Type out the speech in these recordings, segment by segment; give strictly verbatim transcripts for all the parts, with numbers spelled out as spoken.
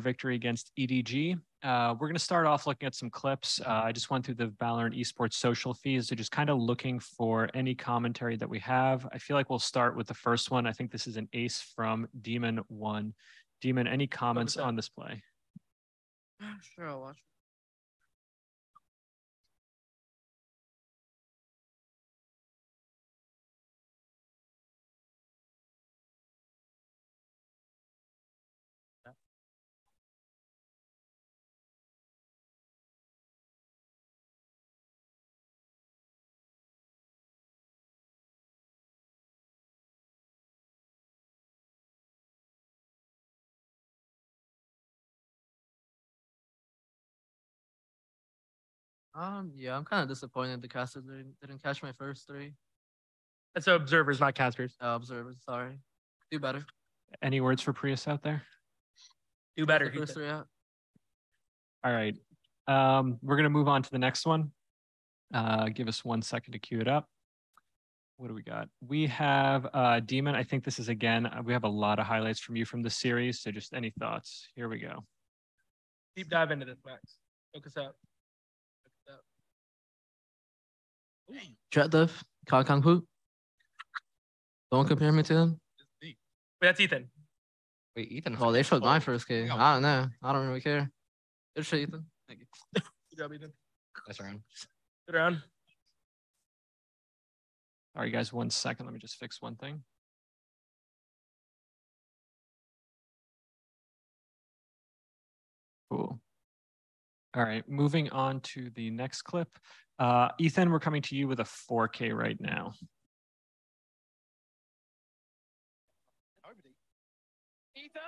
victory against E D G. Uh, we're going to start off looking at some clips. Uh, I just went through the Valorant esports social feeds, so just kind of looking for any commentary that we have. I feel like we'll start with the first one. I think this is an ace from Demon one. Demon, any comments on this play? Sure, I'll watch. Um, yeah, I'm kind of disappointed the casters didn't, didn't catch my first three. That's observers, not casters. Uh, observers, sorry. Do better. Any words for Prius out there? Do better. The first three out. All right. Um, we're going to move on to the next one. Uh, give us one second to queue it up. What do we got? We have uh, Demon. I think this is, again, we have a lot of highlights from you from the series. So just any thoughts? Here we go. Deep dive into this, Max. Focus up. Jett, diff, Kangkang poop. Don't compare me to them. Wait, that's Ethan. Wait, Ethan. Well, they showed my first game. I don't know. I don't really care. Good shit, Ethan. Thank you. Good job, Ethan. Nice round. Good round. All right, guys, one second. Let me just fix one thing. Cool. All right, moving on to the next clip. Uh, Ethan, we're coming to you with a four K right now. Ethan!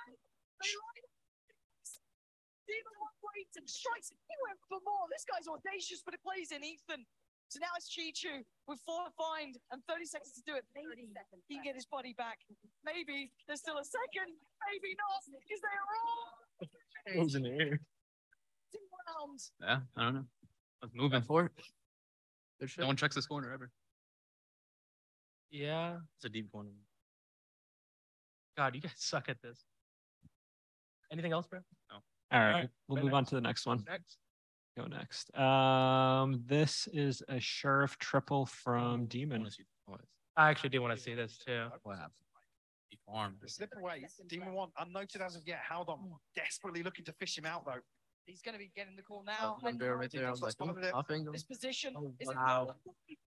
Demon waits and strikes. He went for more. This guy's audacious, but it plays in Ethan. So now it's Chichu with four find and thirty seconds to do it. Maybe he can get his buddy back. Maybe there's still a second. Maybe not. Is there wrong? What was in the air? Two rounds. Yeah, I don't know. I was moving for it. Good shit. No one checks this corner ever. Yeah. It's a deep corner. God, you guys suck at this. Anything else, bro? No. All right, All right, we'll go move next. on to the next one. Next. Go next. Um, this is a Sheriff triple from I Demon. want to see what I actually do want to see this too. what happened. He farmed. Slip away. Demon one unnoted as of yet. Held on. Desperately looking to fish him out though. He's going to be getting the call now. One bear right there. I was like, ooh, off angle. This position Oh, is wow. it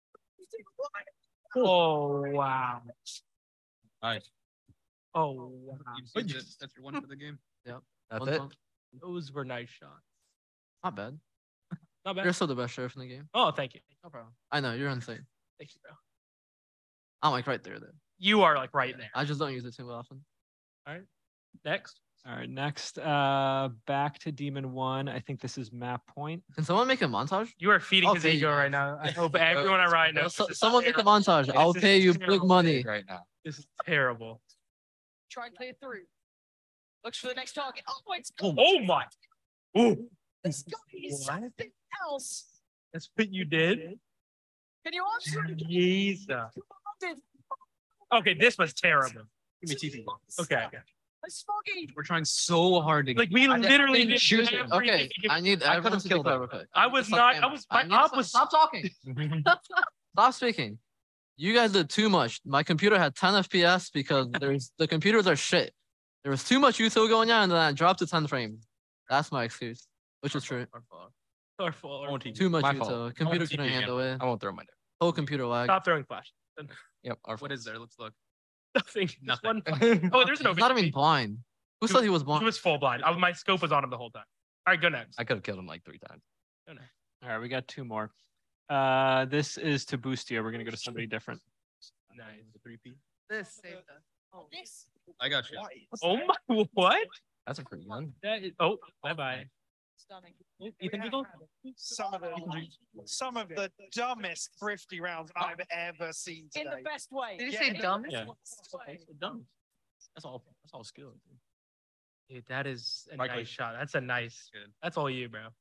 Oh, wow. Nice. Oh, wow. You see this? That's your one for the game. Yep. That's One it. pump. Those were nice shots. Not bad. Not bad. You're still the best sheriff in the game. Oh, thank you. No problem. I know, you're insane. Thank you, bro. I'm like right there, though. You are like right there. I just don't use it too often. All right. Next. All right, next, uh, back to Demon one. I think this is map point. Can someone make a montage? You are feeding I'll his pay ego you. right now. I hope everyone at Riot knows. So- this is someone make a terrible. montage. I'll This pay is you big terrible. money. Right now. This is terrible. Try and clear through. Looks for the next target. Oh, it's Oh, gone. oh my. Ooh. This guy is What? something else. That's what you did? Can you answer it? Jesus. Commanded. Okay, this was terrible. Give me T V. Okay. It's foggy. We're trying so hard to Like we I didn't- literally didn't did choose it. everything. Okay, I need I everyone could've to killed be it. clever. I was not. I was. My op was. Stop talking. Stop speaking. You guys did too much. My computer had ten F P S because there's the computers are shit. There was too much util going on, and then I dropped to ten frames. That's my excuse, which is true. Our fault. Our fault. I won't teach Too you. much My util. fault. Computer I won't couldn't teach you handle again. it. I won't throw my dick. Whole computer lag. Stop throwing flash. Yep. Our What what is there? Let's look. Nothing. Just Nothing. one- Oh, there's no. He's not even blind. Who said he was He blind? was full blind. I, my scope was on him the whole time. All right, go next. I could have killed him like three times. Go next. All right, we got two more. Uh, this is to Boostio. We're gonna go to somebody different. Nice. Three P. This saved us. Oh, this. I got you. Oh my! What? That's a pretty gun. That is. Oh, bye bye. Stunning. Ethan Beagle. Some of the some of the dumbest thrifty rounds I've ever seen In today. the best way. Did you Yeah, say in the dumb? best Yeah. way. Dumb. That's all. That's all skill. Dude, that is a Mike nice Lee. shot. That's a nice. Good. That's all you, bro.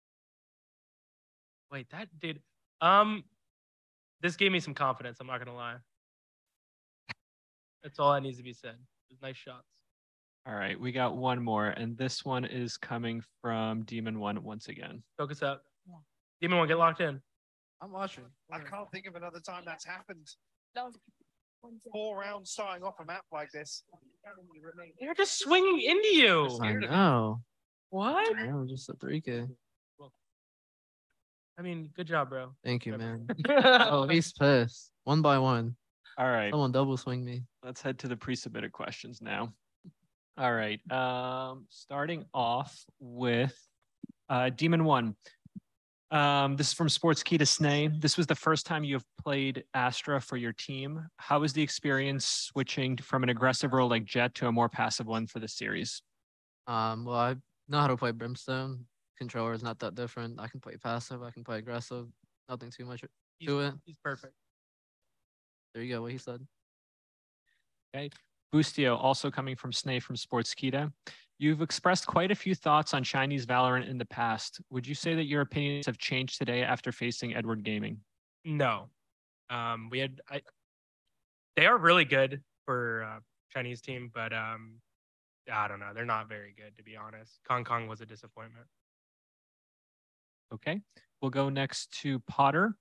Wait, that did. Um, this gave me some confidence. I'm not gonna lie. That's all that needs to be said. It was nice shots. All right, we got one more, and this one is coming from Demon One once again. Focus up. Demon one, get locked in. I'm watching. I can't think of another time that's happened. That was Four rounds starting off a map like this. They're just swinging into you. I know. What? I know, just a three K. I mean, good job, bro. Thank you, man. Oh, he's pissed. One by one. All right, Someone double swing me. let's head to the pre-submitted questions now. All right, um, starting off with uh, Demon One. Um, this is from Sports Key to Snay. This was the first time you have played Astra for your team. How was the experience switching from an aggressive role like Jett to a more passive one for the series? Um, well, I know how to play Brimstone. Controller is not that different. I can play passive. I can play aggressive. Nothing too much He's, to it. he's perfect. There you go. What he said. Okay. Boostio, also coming from Snay from Sportskita. You've expressed quite a few thoughts on Chinese Valorant in the past. Would you say that your opinions have changed today after facing Edward Gaming? No. Um, we had I they are really good for uh, Chinese team, but um I don't know. They're not very good, to be honest. Kangkang was a disappointment. Okay. We'll go next to Potter.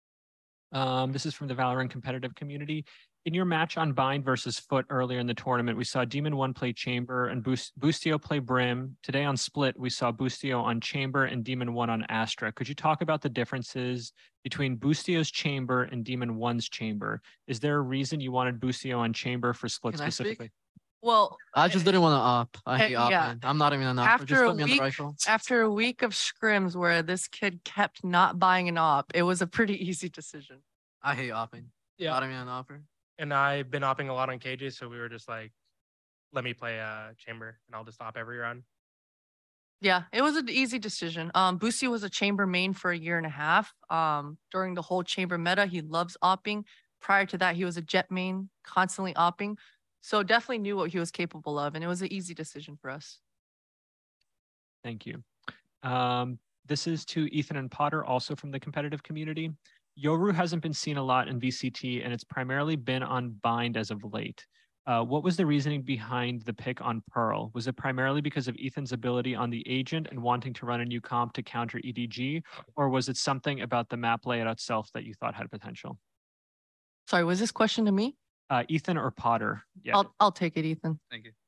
Um, this is from the Valorant competitive community. In your match on Bind versus Foot earlier in the tournament, we saw Demon One play Chamber and Boost, Boostio play Brim. Today on Split, we saw Boostio on Chamber and Demon One on Astra. Could you talk about the differences between Boostio's Chamber and Demon One's Chamber? Is there a reason you wanted Boostio on Chamber for Split Can I speak? specifically? Well, I just didn't want to op. I Uh, hate op. yeah. man. I'm not even an op. Just After a put me on the week- rifle. after a week of scrims where this kid kept not buying an op, it was a pretty easy decision. I hate opping. Yeah. Not even an opper. And I've been opping a lot on K J, so we were just like, let me play uh Chamber and I'll just op every run. Yeah, it was an easy decision. Um, Boostio was a chamber main for a year and a half. Um, during the whole chamber meta, he loves opping. Prior to that, he was a Jett main, constantly opping. So definitely knew what he was capable of, and it was an easy decision for us. Thank you. Um, this is to Ethan and Potter, also from the competitive community. Yoru hasn't been seen a lot in V C T, and it's primarily been on Bind as of late. Uh, what was the reasoning behind the pick on Pearl? Was it primarily because of Ethan's ability on the agent and wanting to run a new comp to counter E D G, or was it something about the map layout itself that you thought had potential? Sorry, was this question to me? Uh, Ethan or Potter? Yeah. I'll I'll take it, Ethan. Thank you.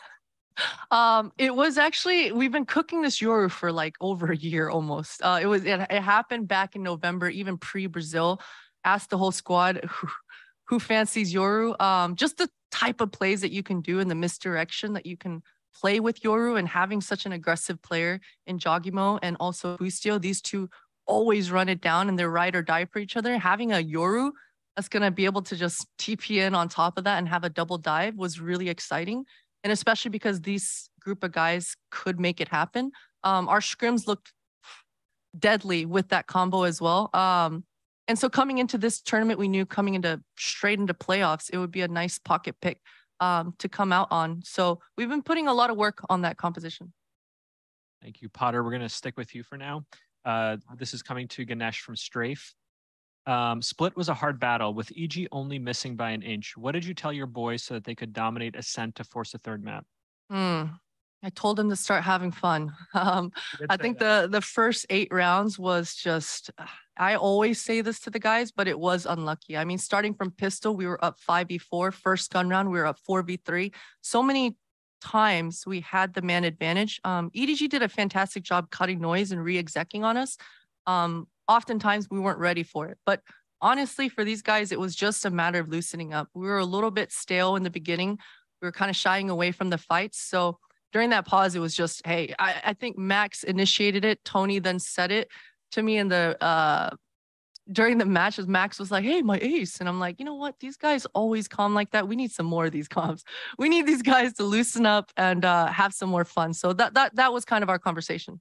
Um, it was actually we've been cooking this Yoru for like over a year almost. Uh, it was it, it happened back in November, even pre-Brazil. Asked the whole squad who, who fancies Yoru. Um, just the type of plays that you can do and the misdirection that you can play with Yoru, and having such an aggressive player in jawgemo and also Boostio. These two always run it down and they're ride or die for each other. Having a Yoru that's gonna be able to just T P in on top of that and have a double dive was really exciting. And especially because these group of guys could make it happen. Um, our scrims looked deadly with that combo as well. Um, and so coming into this tournament, we knew coming into straight into playoffs, it would be a nice pocket pick um, to come out on. So we've been putting a lot of work on that composition. Thank you, Potter. We're going to stick with you for now. Uh, this is coming to Ganesh from Strafe. Um, Split was a hard battle with E G only missing by an inch. What did you tell your boys so that they could dominate Ascent to force a third map? Hmm. I told them to start having fun. Um, You did I say think that. the the first eight rounds was just, I always say this to the guys, but it was unlucky. I mean, starting from pistol, we were up five v four. First gun round, we were up four v three. So many times we had the man advantage. Um, E D G did a fantastic job cutting noise and re-execing on us. Um, oftentimes we weren't ready for it. But honestly, for these guys, it was just a matter of loosening up. We were a little bit stale in the beginning. We were kind of shying away from the fights. So during that pause, it was just, hey, I, I think Max initiated it. Tony then said it to me in the uh during the matches. Max was like, hey, my ace. And I'm like, you know what? These guys always calm like that. We need some more of these comps. We need these guys to loosen up and uh, have some more fun. So that that that was kind of our conversation.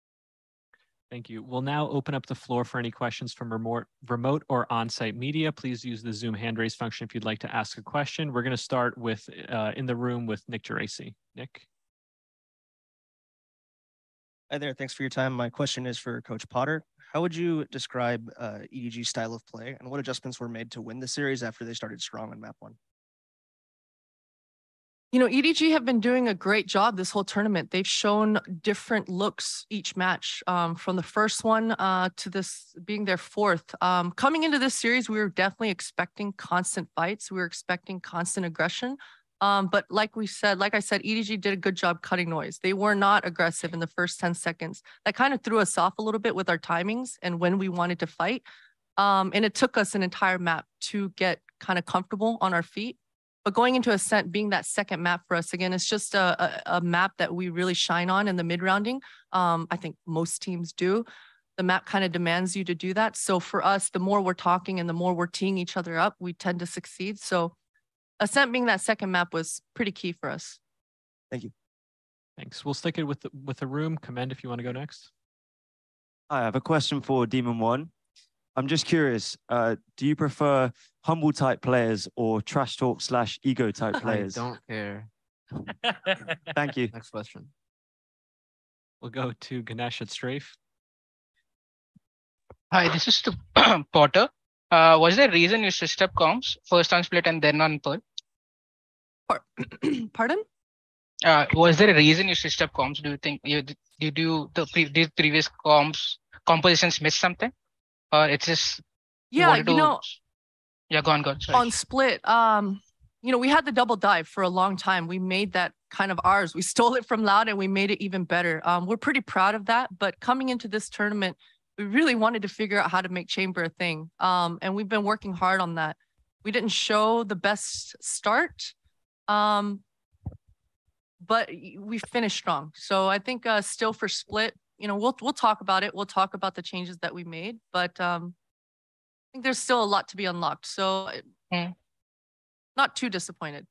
Thank you. We'll now open up the floor for any questions from remote, remote or on-site media. Please use the Zoom hand raise function if you'd like to ask a question. We're going to start with uh, in the room with Nick Geraci. Nick? Hi there. Thanks for your time. My question is for Coach Potter. How would you describe uh, E D G's style of play, and what adjustments were made to win the series after they started strong on map one? You know, E D G have been doing a great job this whole tournament. They've shown different looks each match, um, from the first one uh, to this being their fourth. Um, coming into this series, we were definitely expecting constant fights. We were expecting constant aggression. Um, but like we said, like I said, E D G did a good job cutting noise. They were not aggressive in the first ten seconds. That kind of threw us off a little bit with our timings and when we wanted to fight. Um, and it took us an entire map to get kind of comfortable on our feet. But going into Ascent, being that second map for us, again, it's just a, a, a map that we really shine on in the mid-rounding. Um, I think most teams do. The map kind of demands you to do that. So for us, the more we're talking and the more we're teeing each other up, we tend to succeed. So Ascent being that second map was pretty key for us. Thank you. Thanks. We'll stick it with the, with the room. Commend if you want to go next. I have a question for Demon One. I'm just curious, uh, do you prefer humble type players or trash talk slash ego type players? I don't care. Thank you. Next question. We'll go to Ganesh at Strafe. Hi, this is to Potter. Uh, was there a reason you switched up comms first on Split and then on Pearl? Pardon? Uh, was there a reason you switched up comms? Do you think you did you the pre did previous comms compositions miss something, or it's just Yeah, you to, know, yeah, go on, go on. Sorry. on Split, um, you know, we had the double dive for a long time. We made that kind of ours. We stole it from Loud and we made it even better. Um, we're pretty proud of that. But coming into this tournament, we really wanted to figure out how to make Chamber a thing. Um, and we've been working hard on that. We didn't show the best start, um, but we finished strong. So I think uh, still for Split, you know, we'll we'll talk about it. We'll talk about the changes that we made, but um, I think there's still a lot to be unlocked. So Mm. not too disappointed.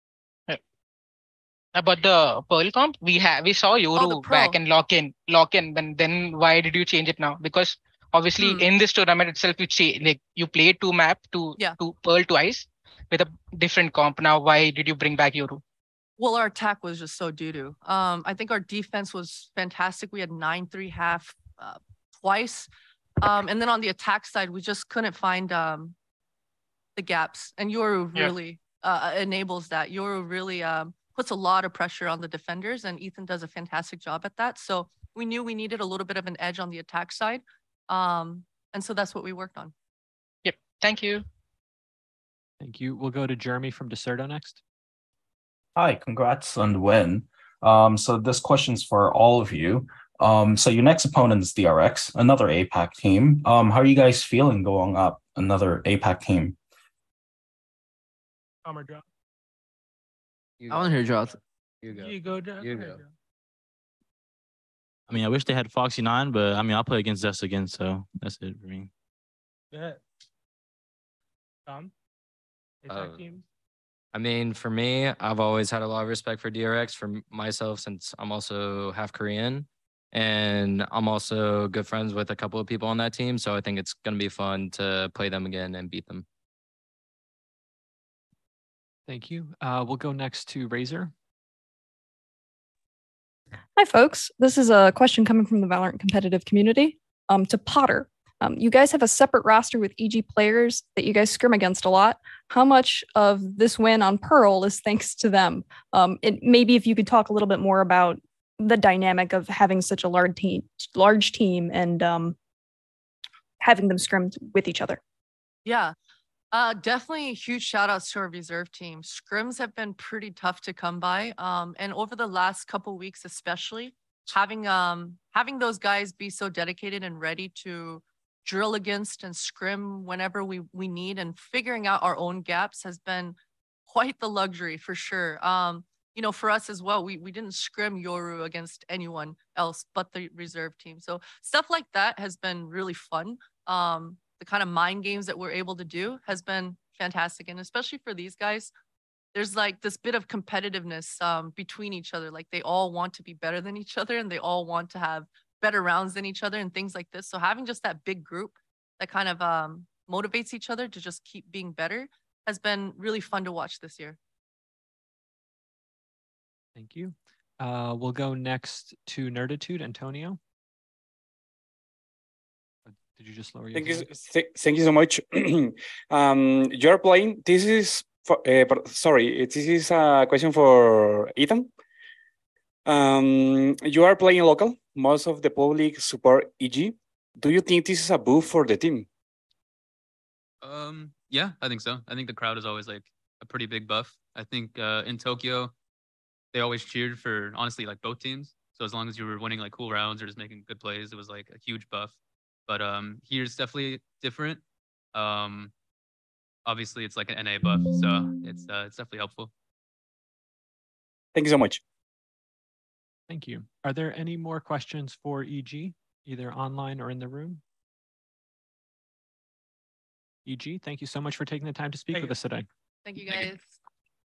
About the Pearl comp, we have we saw Yoru the back Pro. and lock in, lock in. Then then why did you change it now? Because obviously Hmm. in this tournament itself, you cha- like you played two map to Yeah. to Pearl twice with a different comp. Now why did you bring back Yoru? Well, our attack was just so doo-doo. Um, I think our defense was fantastic. We had nine three half uh, twice. Um, and then on the attack side, we just couldn't find um, the gaps. And Yoru Yeah. really uh, enables that. Yoru really um, puts a lot of pressure on the defenders, and Ethan does a fantastic job at that. So we knew we needed a little bit of an edge on the attack side. Um, and so that's what we worked on. Yep. Thank you. Thank you. We'll go to Jeremy from Deserto next. Hi, congrats on the win. Um, so this question's for all of you. Um, so your next opponent is D R X, another A PAC team. Um, how are you guys feeling going up another A PAC team? Bomber drop. I want to hear Jett. You go. You go, Jett. You There go. I mean, I wish they had Foxy Nine, but I mean, I'll play against Zest again, so that's it for me. Yeah. Tom? Uh, A PAC teams? I mean, for me, I've always had a lot of respect for D R X for m- myself since I'm also half Korean. And I'm also good friends with a couple of people on that team. So I think it's going to be fun to play them again and beat them. Thank you. Uh, we'll go next to Razor. Hi, folks. This is a question coming from the Valorant competitive community. Um, to Potter, um, you guys have a separate roster with E G players that you guys scrim against a lot. How much of this win on Pearl is thanks to them? Um, and maybe if you could talk a little bit more about the dynamic of having such a large team, large team, and um, having them scrim with each other. Yeah, uh, definitely huge shout outs to our reserve team. Scrims have been pretty tough to come by. Um, and over the last couple weeks, especially having um having those guys be so dedicated and ready to drill against and scrim whenever we, we need, and figuring out our own gaps has been quite the luxury for sure. Um, you know, for us as well, we, we didn't scrim Yoru against anyone else but the reserve team. So stuff like that has been really fun. Um, the kind of mind games that we're able to do has been fantastic. And especially for these guys, there's like this bit of competitiveness um, between each other. Like they all want to be better than each other and they all want to have better rounds than each other and things like this. So having just that big group that kind of um, motivates each other to just keep being better has been really fun to watch this year. Thank you. Uh, we'll go next to Nerditude, Antonio. Uh, Did you just lower your Thank you, hand? th- thank you so much. um, you're playing. This is for, uh, for, sorry, this is a question for Ethan. Um, you are playing local. Most of the public support E G. Do you think this is a boost for the team? Um, yeah, I think so. I think the crowd is always like a pretty big buff. I think uh, in Tokyo, they always cheered for honestly like both teams. So as long as you were winning like cool rounds or just making good plays, it was like a huge buff. But um, here's definitely different. Um, obviously it's like an N A buff, so it's uh, it's definitely helpful. Thank you so much. Thank you. Are there any more questions for E G, either online or in the room? E G, thank you so much for taking the time to speak Thank with you. us today. Thank you Thank you. guys.